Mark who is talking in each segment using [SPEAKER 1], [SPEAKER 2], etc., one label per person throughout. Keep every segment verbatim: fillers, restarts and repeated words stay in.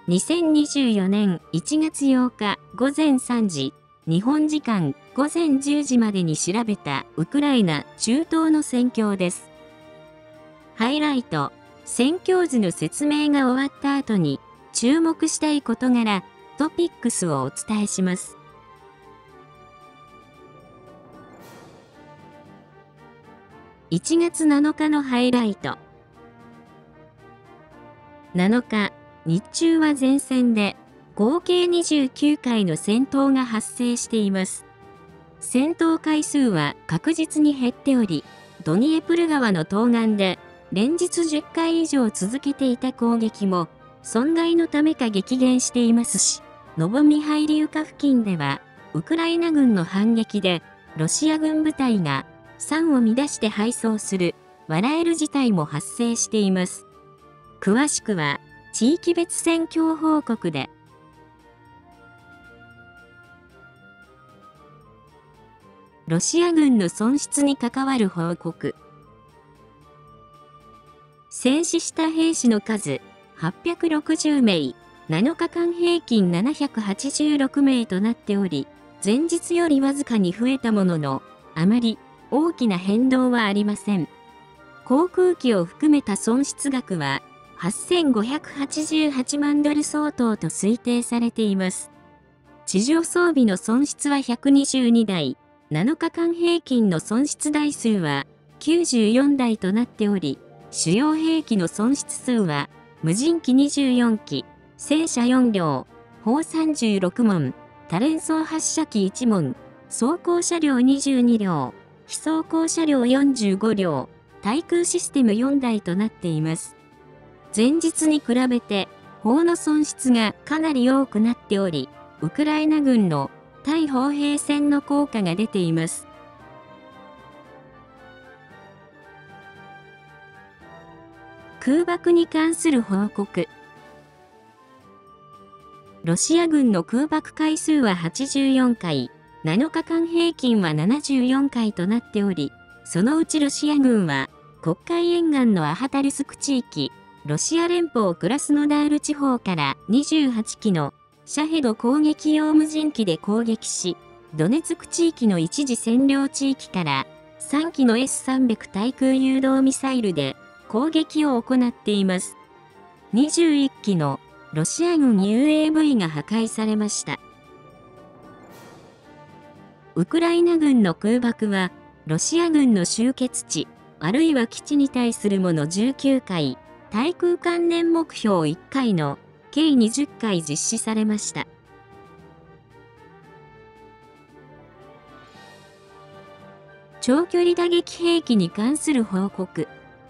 [SPEAKER 1] にせんにじゅうよねんいちがつようかごぜんさんじ、日本時間ごぜんじゅうじまでに調べたウクライナ中東の戦況です。ハイライト、戦況図の説明が終わった後に注目したい事柄、トピックスをお伝えします。いちがつなのかのハイライト。なのか、日中は前線で合計にじゅうきゅうかいの戦闘が発生しています。戦闘回数は確実に減っており、ドニエプル川の東岸で連日じゅっかい以上続けていた攻撃も損害のためか激減していますし、ノボミハイリウカ付近ではウクライナ軍の反撃でロシア軍部隊が産を乱して敗走する笑える事態も発生しています。詳しくは地域別戦況報告で。ロシア軍の損失に関わる報告。戦死した兵士の数はっぴゃくろくじゅうめい、なのかかん平均ななひゃくはちじゅうろくめいとなっており、前日よりわずかに増えたものの、あまり大きな変動はありません。航空機を含めた損失額ははっせんごひゃくはちじゅうはちまんドル相当と推定されています。地上装備の損失はひゃくにじゅうにだい、なのかかん平均の損失台数はきゅうじゅうよんだいとなっており、主要兵器の損失数は無人機にじゅうよんき、戦車よんりょう、砲さんじゅうろくもん、多連装発射機いちもん、装甲車両にじゅうにりょう、非装甲車両よんじゅうごりょう、対空システムよんだいとなっています。前日に比べて砲の損失がかなり多くなっており、ウクライナ軍の対砲兵戦の効果が出ています。空爆に関する報告。ロシア軍の空爆回数ははちじゅうよんかい、なのかかん平均はななじゅうよんかいとなっており、そのうちロシア軍は黒海沿岸のアハタルスク地域、ロシア連邦クラスノダール地方からにじゅうはちきのシャヘド攻撃用無人機で攻撃し、ドネツク地域の一時占領地域からさんきの エスさんびゃく 対空誘導ミサイルで攻撃を行っています。にじゅういっきのロシア軍 ユーエーブイ が破壊されました。ウクライナ軍の空爆は、ロシア軍の集結地、あるいは基地に対するものじゅうきゅうかい、対空関連目標いっかいの計にじゅっかい実施されました。長距離打撃兵器に関する報告。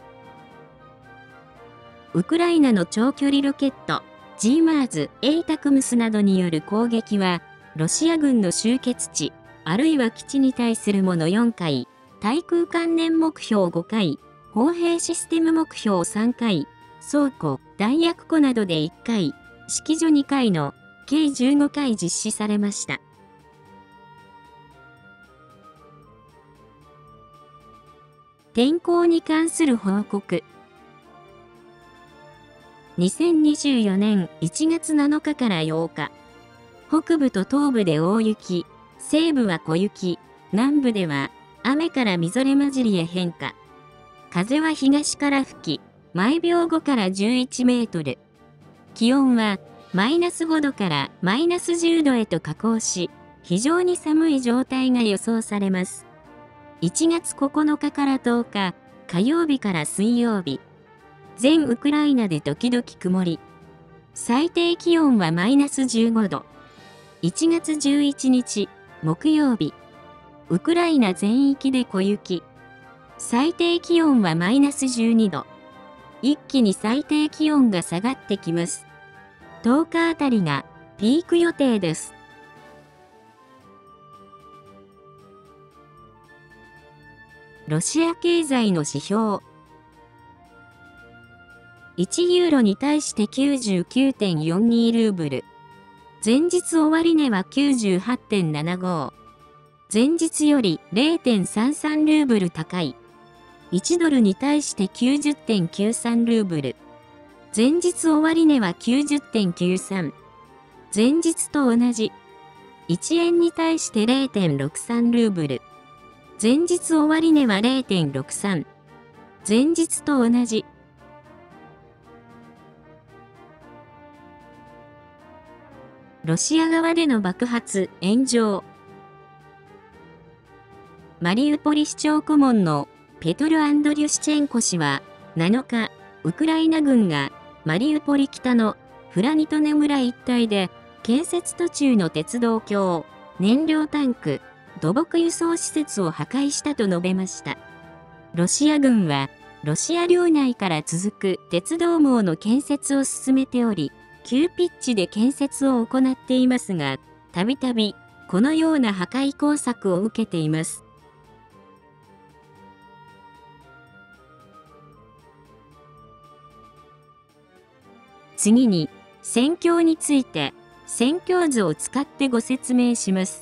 [SPEAKER 1] ウクライナの長距離ロケット、ジーマーズ、エイタクムスなどによる攻撃は、ロシア軍の集結地、あるいは基地に対するものよんかい、対空関連目標ごかい、砲兵システム目標さんかい、倉庫、弾薬庫などでいっかい、指揮所にかいの計じゅうごかい実施されました。天候に関する報告。にせんにじゅうよねんいちがつなのかからようか。北部と東部で大雪、西部は小雪、南部では雨からみぞれ混じりへ変化。風は東から吹き、毎秒ごからじゅういちメートル。気温はマイナスごどからマイナスじゅうどへと下降し、非常に寒い状態が予想されます。いちがつここのかからとおか、火曜日から水曜日。全ウクライナで時々曇り。最低気温はマイナスじゅうごど。いちがつじゅういちにち、木曜日。ウクライナ全域で小雪。最低気温はマイナスじゅうにど。一気に最低気温が下がってきます。とおかあたりがピーク予定です。ロシア経済の指標。いちユーロに対して きゅうじゅうきゅうてんよんに ルーブル。前日終値は きゅうじゅうはちてんななご。前日より れいてんさんさん ルーブル高い。いちドルに対して きゅうじゅってんきゅうさん ルーブル。 前日終値は きゅうじゅってんきゅうさん。前日と同じ。いちえんに対して れいてんろくさん ルーブル。前日終値は れいてんろくさん。前日と同じ。ロシア側での爆発、炎上。マリウポリ市長顧問のペトル・アンドリュシチェンコ氏はなのか、ウクライナ軍がマリウポリ北のフラニトネ村一帯で建設途中の鉄道橋、燃料タンク、土木輸送施設を破壊したと述べました。ロシア軍はロシア領内から続く鉄道網の建設を進めており、急ピッチで建設を行っていますが、たびたびこのような破壊工作を受けています。次に、戦況について、戦況図を使ってご説明します。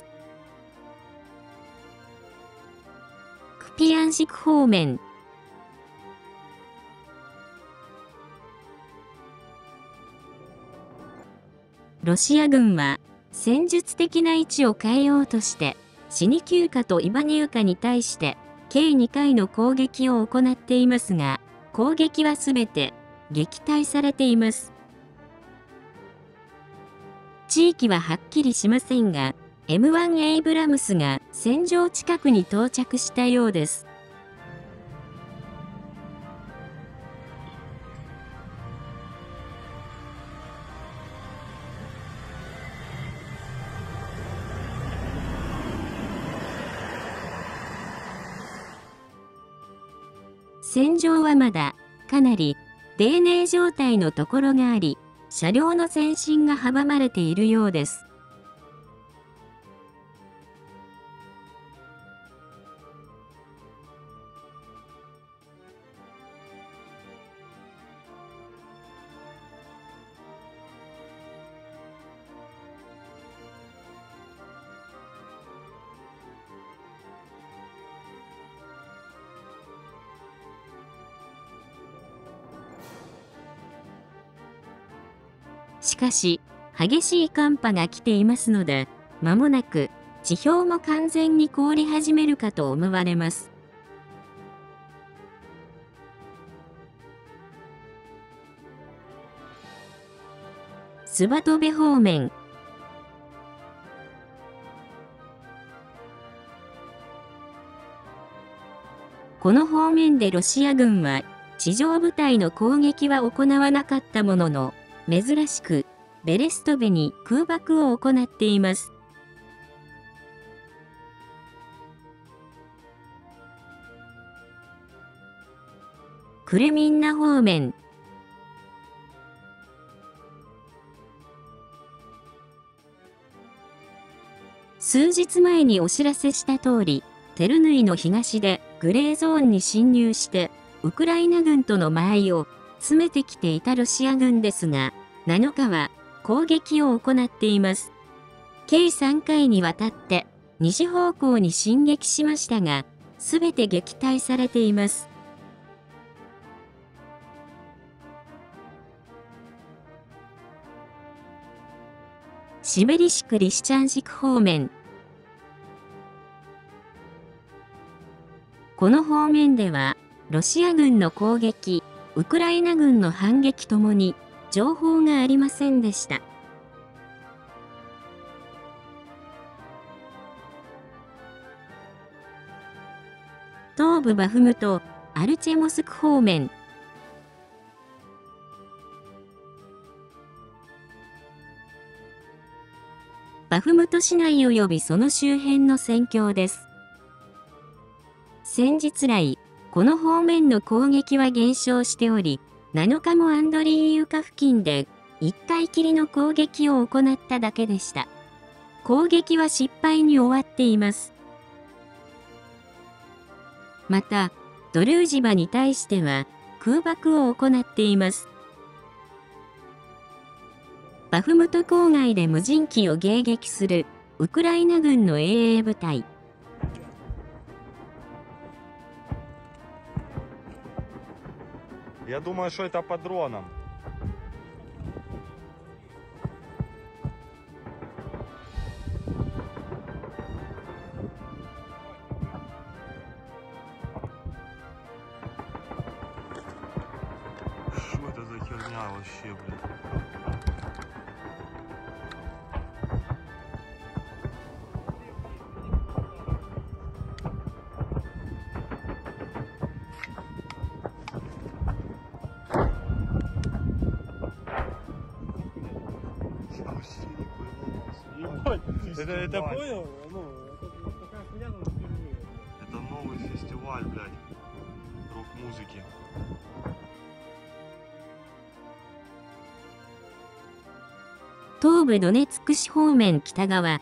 [SPEAKER 1] クピヤンシク方面。ロシア軍は、戦術的な位置を変えようとして、シニキューカとイバニウカに対して、計にかいの攻撃を行っていますが、攻撃はすべて撃退されています。地域ははっきりしませんが、エムワン エイブラムスが戦場近くに到着したようです。戦場はまだかなり泥濘状態のところがあり、車両の前進が阻まれているようです。しかし、激しい寒波が来ていますので、間もなく地表も完全に凍り始めるかと思われます。スバトベ方面。この方面でロシア軍は地上部隊の攻撃は行わなかったものの、珍しくベレストベに空爆を行っています。クレミンナ方面。数日前にお知らせした通り、テルヌイの東でグレーゾーンに侵入して、ウクライナ軍との間合いを詰めてきていたロシア軍ですが、なのかは攻撃を行っています。計さんかいにわたって西方向に進撃しましたが、すべて撃退されています。シベリシク・リシチャンシク方面。この方面では、ロシア軍の攻撃、ウクライナ軍の反撃ともに情報がありませんでした。東部バフムト、アルチェモスク方面。バフムト市内及びその周辺の戦況です。先日来、この方面の攻撃は減少しており、なのかもアンドリーユカ付近でいっかいきりの攻撃を行っただけでした。攻撃は失敗に終わっています。また、ドルージバに対しては空爆を行っています。バフムト郊外で無人機を迎撃するウクライナ軍の衛兵部隊。
[SPEAKER 2] Я думаю, что это по дронам. херня вообще, блядь.
[SPEAKER 3] Это, это понял? Ну, это такая хуйня, но впервые.
[SPEAKER 2] Это новый фестиваль, блядь, рок-музыки.
[SPEAKER 1] 東部ドネツク市方面北側。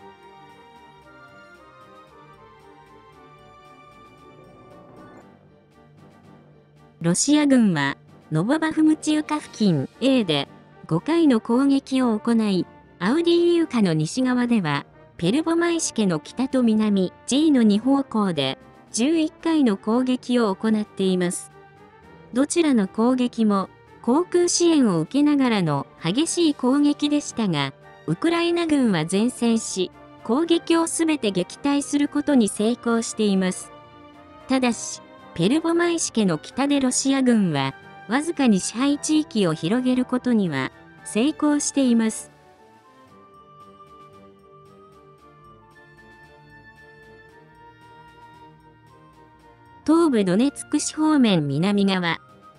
[SPEAKER 1] ロシア軍は、ノボバフムチウカ付近 A でごかいの攻撃を行い、アウディーイウカの西側では、ペルボマイシケの北と南 G のに方向でじゅういっかいの攻撃を行っています。どちらの攻撃も航空支援を受けながらの激しい攻撃でしたが、ウクライナ軍は善戦し、攻撃をすべて撃退することに成功しています。ただし、ペルボマイシケの北でロシア軍は、わずかに支配地域を広げることには成功しています。東部ドネツク市方面南側。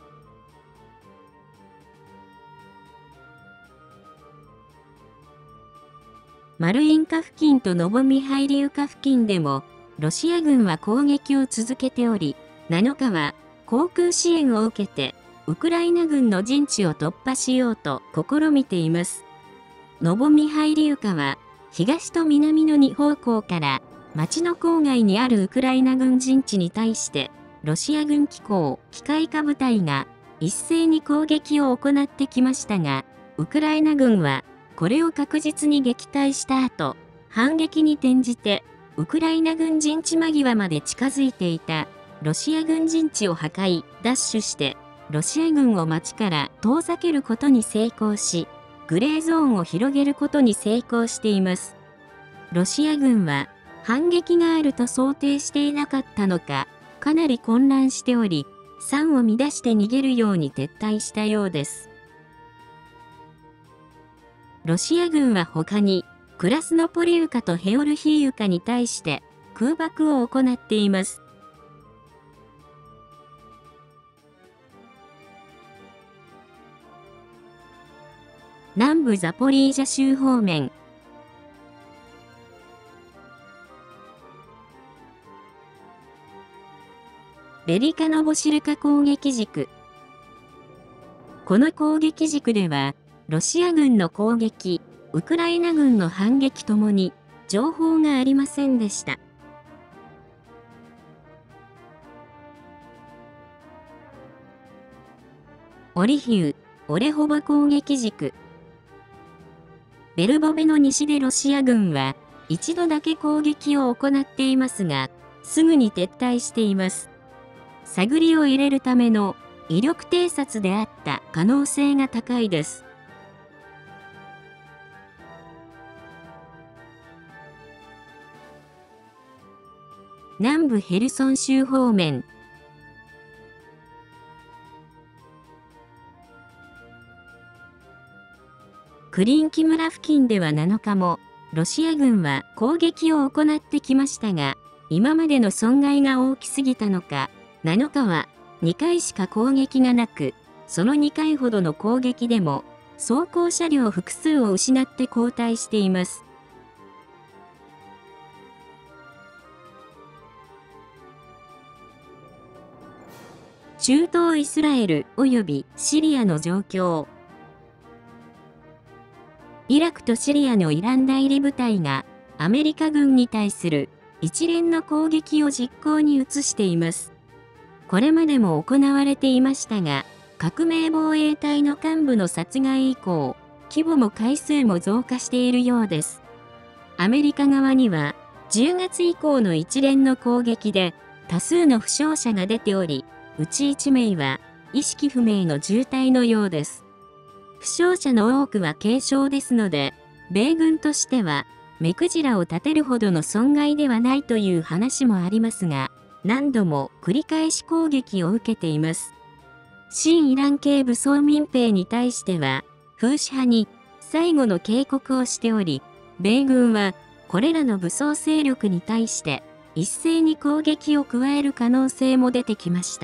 [SPEAKER 1] マルインカ付近とノボミハイリウカ付近でも、ロシア軍は攻撃を続けており、なのかは航空支援を受けて、ウクライナ軍の陣地を突破しようと試みています。ノボミハイリウカは、東と南のに方向から、町の郊外にあるウクライナ軍陣地に対して、ロシア軍機構、機械化部隊が一斉に攻撃を行ってきましたが、ウクライナ軍はこれを確実に撃退した後、反撃に転じて、ウクライナ軍陣地間際まで近づいていたロシア軍陣地を破壊、奪取して、ロシア軍を町から遠ざけることに成功し、グレーゾーンを広げることに成功しています。ロシア軍は反撃があると想定していなかったのか、かなり混乱しており、桟を乱して逃げるように撤退したようです。ロシア軍は他に、クラスノポリウカとヘオルヒーウカに対して空爆を行っています。南部ザポリージャ州方面。ベリカノボシルカ攻撃軸。この攻撃軸では、ロシア軍の攻撃、ウクライナ軍の反撃ともに情報がありませんでした。オリヒウ、オレホボ攻撃軸。ベルボベの西でロシア軍は一度だけ攻撃を行っていますが、すぐに撤退しています。探りを入れるための威力偵察であった可能性が高いです。南部ヘルソン州方面。クリンキ村付近ではなのかも、ロシア軍は攻撃を行ってきましたが、今までの損害が大きすぎたのか、なのかはにかいしか攻撃がなく、そのにかいほどの攻撃でも、装甲車両複数を失って後退しています。中東イスラエル及びシリアの状況。イラクとシリアのイラン代理部隊がアメリカ軍に対する一連の攻撃を実行に移しています。これまでも行われていましたが、革命防衛隊の幹部の殺害以降、規模も回数も増加しているようです。アメリカ側にはじゅうがつ以降の一連の攻撃で多数の負傷者が出ており、うちいちめいは意識不明の重体のようです。負傷者の多くは軽傷ですので、米軍としては目くじらを立てるほどの損害ではないという話もありますが、何度も繰り返し攻撃を受けています。 親イラン系武装民兵に対しては、フーシ派に最後の警告をしており、米軍はこれらの武装勢力に対して一斉に攻撃を加える可能性も出てきました。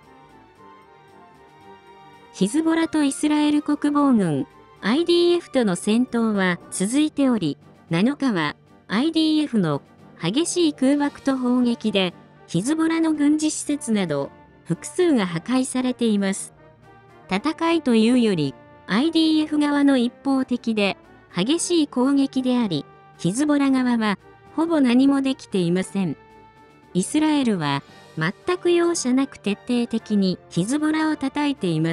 [SPEAKER 1] ヒズボラとイスラエル国防軍 アイディーエフ との戦闘は続いており、なのかは アイディーエフ の激しい空爆と砲撃でヒズボラの軍事施設など複数が破壊されています。戦いというより アイディーエフ 側の一方的で激しい攻撃であり、ヒズボラ側はほぼ何もできていません。イスラエルは全く容赦なく徹底的にヒズボラを叩いています。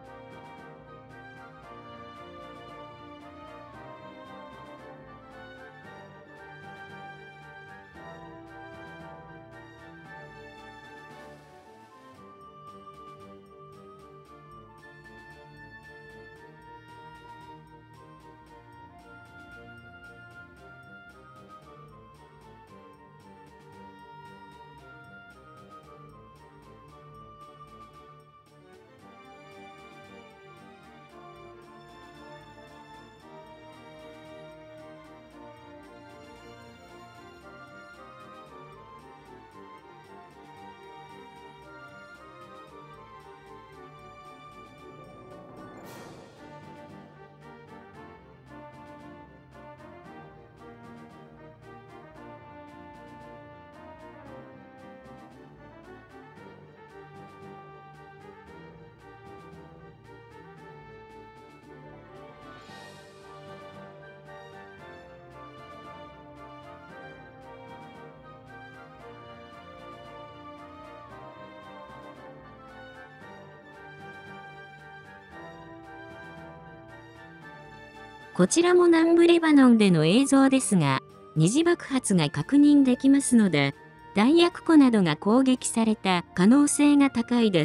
[SPEAKER 1] こちらも南部レバノンでの映像ですが、二次爆発が確認できますので、弾薬庫などが攻撃された可能性が高いです。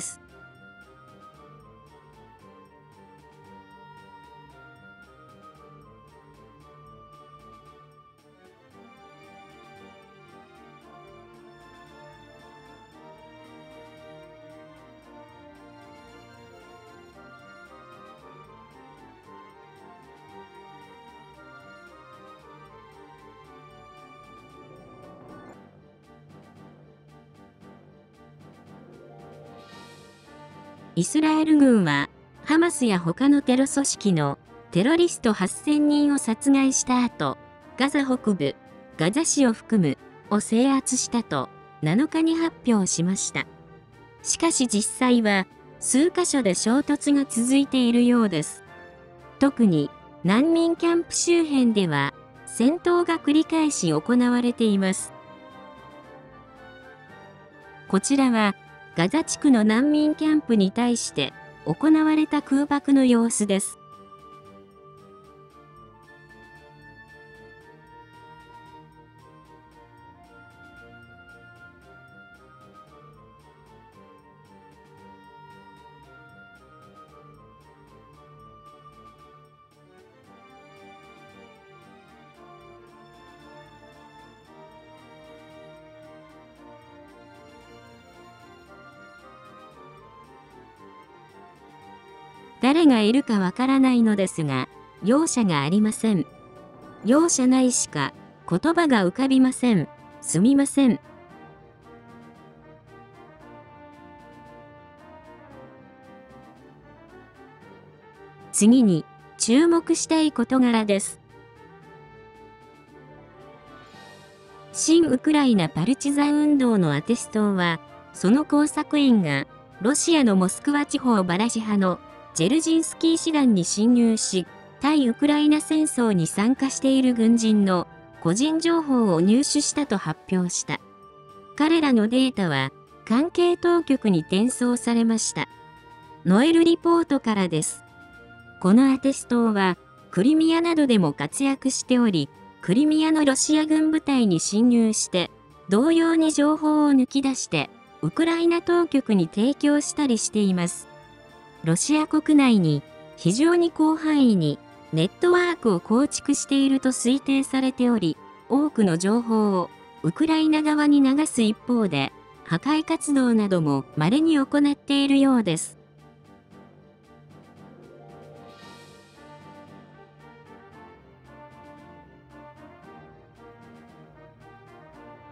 [SPEAKER 1] イスラエル軍は、ハマスや他のテロ組織のテロリストはっせんにんを殺害した後、ガザ北部、ガザ市を含む、を制圧したと、なのかに発表しました。しかし実際は、数カ所で衝突が続いているようです。特に、難民キャンプ周辺では、戦闘が繰り返し行われています。こちらは、ガザ地区の難民キャンプに対して行われた空爆の様子です。誰がいるかわからないのですが、容赦がありません。容赦ないしか言葉が浮かびません。すみません。次に注目したい事柄です。親ウクライナパルチザン運動のアテストは、その工作員がロシアのモスクワ地方バラシ派のジェルジンスキー師団に侵入し、対ウクライナ戦争に参加している軍人の個人情報を入手したと発表した。彼らのデータは関係当局に転送されました。ノエルリポートからです。このアテストはクリミアなどでも活躍しており、クリミアのロシア軍部隊に侵入して、同様に情報を抜き出して、ウクライナ当局に提供したりしています。ロシア国内に非常に広範囲にネットワークを構築していると推定されており、多くの情報をウクライナ側に流す一方で、破壊活動なども稀に行っているようです。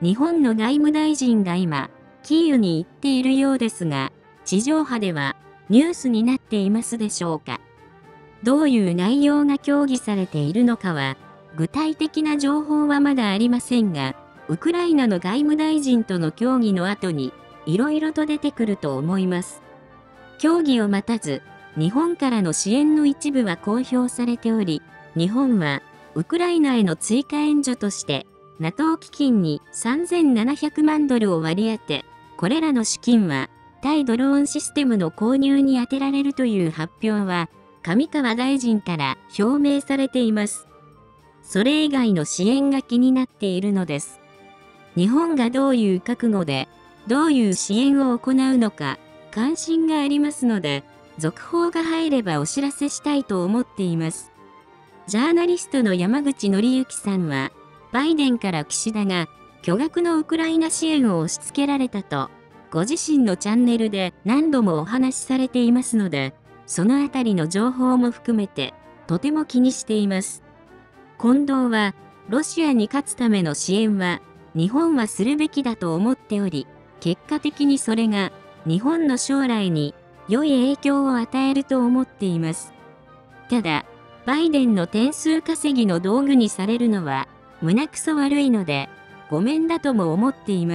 [SPEAKER 1] 日本の外務大臣が今、キーウに行っているようですが、地上波ではニュースになっていますでしょうか。どういう内容が協議されているのかは、具体的な情報はまだありませんが、ウクライナの外務大臣との協議の後に、いろいろと出てくると思います。協議を待たず、日本からの支援の一部は公表されており、日本はウクライナへの追加援助として、ナトー 基金にさんぜんななひゃくまんドルを割り当て、これらの資金は対ドローンシステムの購入に充てられるという発表は、上川大臣から表明されています。それ以外の支援が気になっているのです。日本がどういう覚悟で、どういう支援を行うのか、関心がありますので、続報が入ればお知らせしたいと思っています。ジャーナリストの山口紀之さんは、バイデンから岸田が巨額のウクライナ支援を押し付けられたと、ご自身のチャンネルで何度もお話しされていますので、そのあたりの情報も含めて、とても気にしています。近藤は、ロシアに勝つための支援は、日本はするべきだと思っており、結果的にそれが、日本の将来に良い影響を与えると思っています。ただ、バイデンの点数稼ぎの道具にされるのは、胸くそ悪いので、ごめんだとも思っています。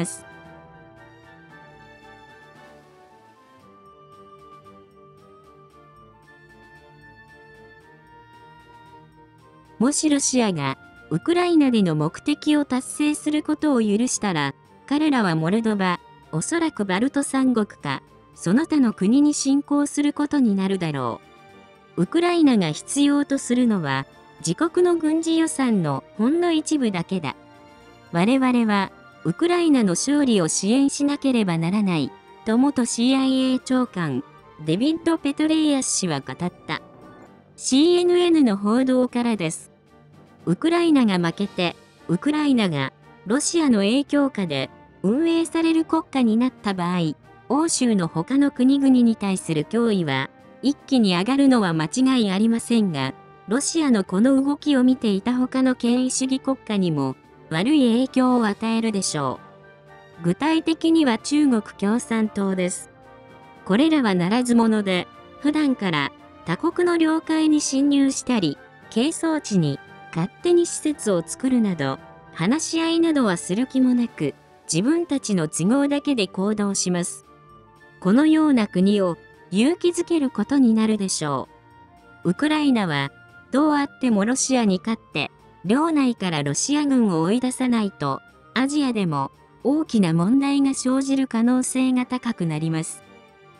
[SPEAKER 1] もしロシアがウクライナでの目的を達成することを許したら、彼らはモルドバ、おそらくバルト三国か、その他の国に侵攻することになるだろう。ウクライナが必要とするのは、自国の軍事予算のほんの一部だけだ。我々は、ウクライナの勝利を支援しなければならない、と元 シーアイエー 長官、デビッド・ペトレイアス氏は語った。シーエヌエヌ の報道からです。ウクライナが負けて、ウクライナがロシアの影響下で運営される国家になった場合、欧州の他の国々に対する脅威は一気に上がるのは間違いありませんが、ロシアのこの動きを見ていた他の権威主義国家にも悪い影響を与えるでしょう。具体的には中国共産党です。これらはならず者で、普段から他国の領海に侵入したり、係争地に勝手に施設を作るなど、話し合いなどはする気もなく、自分たちの都合だけで行動します。このような国を勇気づけることになるでしょう。ウクライナは、どうあってもロシアに勝って、領内からロシア軍を追い出さないと、アジアでも大きな問題が生じる可能性が高くなります。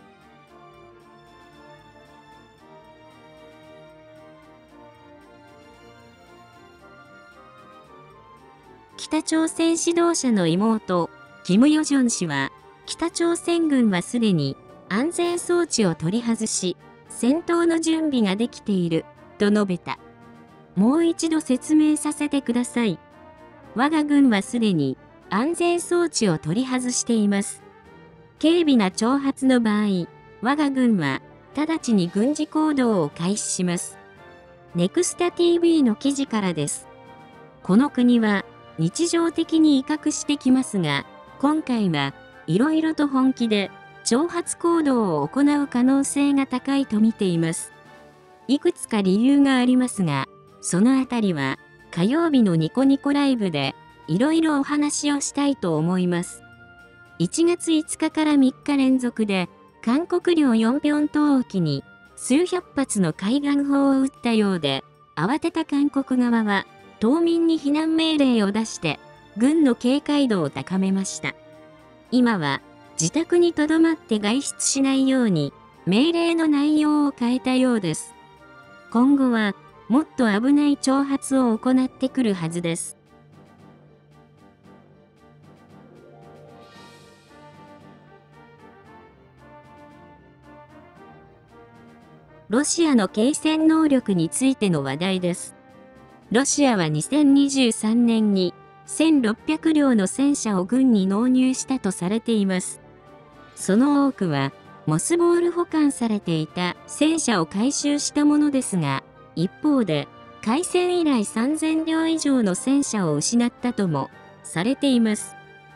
[SPEAKER 1] 北朝鮮指導者の妹、キム・ヨジョン氏は、北朝鮮軍はすでに安全装置を取り外し、戦闘の準備ができている、と述べた。もう一度説明させてください。我が軍はすでに安全装置を取り外しています。軽微な挑発の場合、我が軍は直ちに軍事行動を開始します。ネクスタ ティーブイ の記事からです。この国は日常的に威嚇してきますが、今回はいろいろと本気で挑発行動を行う可能性が高いと見ています。いくつか理由がありますが、そのあたりは火曜日のニコニコライブでいろいろお話をしたいと思います。いちがついつかからみっか連続で韓国領ヨンピョン島沖に数百発の海岸砲を撃ったようで、慌てた韓国側は島民に避難命令を出して軍の警戒度を高めました。今は自宅に留まって外出しないように命令の内容を変えたようです。今後はもっと危ない挑発を行ってくるはずです。ロシアの継戦能力についての話題です。ロシアはにせんにじゅうさんねんにせんろっぴゃくりょうの戦車を軍に納入したとされています。その多くはモスボール保管されていた戦車を回収したものですが、一方で開戦以来さんぜんりょう以上の戦車を失ったともされています。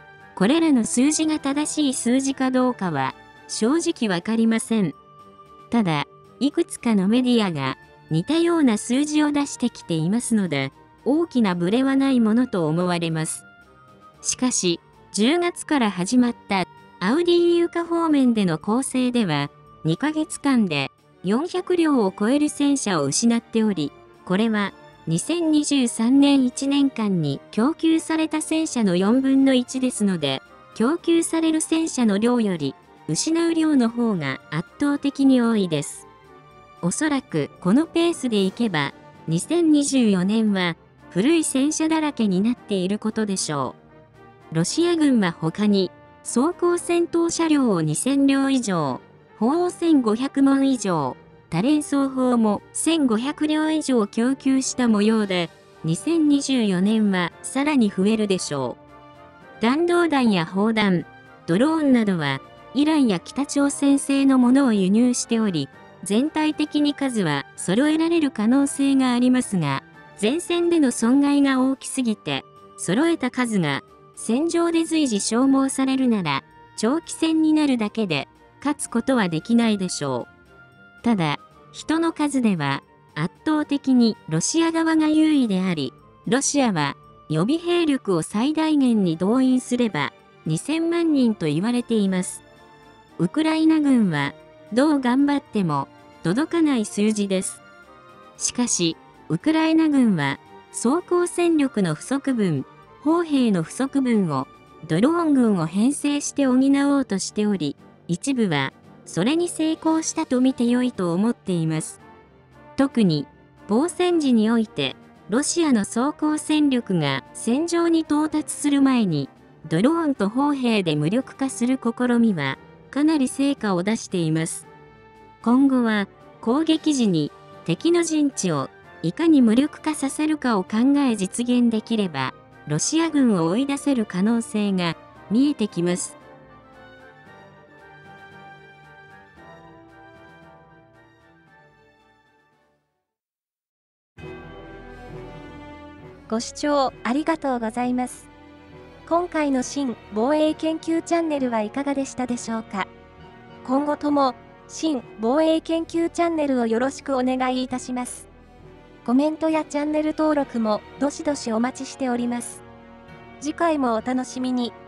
[SPEAKER 1] これらの数字が正しい数字かどうかは正直わかりません。ただ、いくつかのメディアが似たような数字を出してきていますので、大きなブレはないものと思われます。しかし、じゅうがつから始まったアウディーイウカ方面での攻勢では、にかげつかんでよんひゃくりょうを超える戦車を失っており、これはにせんにじゅうさんねんいちねんかんに供給された戦車のよんぶんのいちですので、供給される戦車の量より失う量の方が圧倒的に多いです。おそらくこのペースでいけば、にせんにじゅうよねんは古い戦車だらけになっていることでしょう。ロシア軍は他に、装甲戦闘車両をにせんりょう以上、砲をせんごひゃくもん以上、多連装砲もせんごひゃくりょう以上供給した模様で、にせんにじゅうよねんはさらに増えるでしょう。弾道弾や砲弾、ドローンなどは、イランや北朝鮮製のものを輸入しており、全体的に数は揃えられる可能性がありますが、前線での損害が大きすぎて、揃えた数が戦場で随時消耗されるなら、長期戦になるだけで、勝つことはできないでしょう。ただ、人の数では圧倒的にロシア側が優位であり、ロシアは予備兵力を最大限に動員すればにせんまんにんと言われています。ウクライナ軍はどう頑張っても届かない数字です。しかし、ウクライナ軍は装甲戦力の不足分、砲兵の不足分をドローン軍を編成して補おうとしており、一部はそれに成功したと見て良いと思っています。特に防戦時においてロシアの装甲戦力が戦場に到達する前にドローンと砲兵で無力化する試みはかなり成果を出しています。今後は攻撃時に敵の陣地をいかに無力化させるかを考え実現できればロシア軍を追い出せる可能性が見えてきます。
[SPEAKER 4] ご視聴ありがとうございます。今回の新防衛研究チャンネルはいかがでしたでしょうか。今後とも新防衛研究チャンネルをよろしくお願いいたします。コメントやチャンネル登録もどしどしお待ちしております。次回もお楽しみに。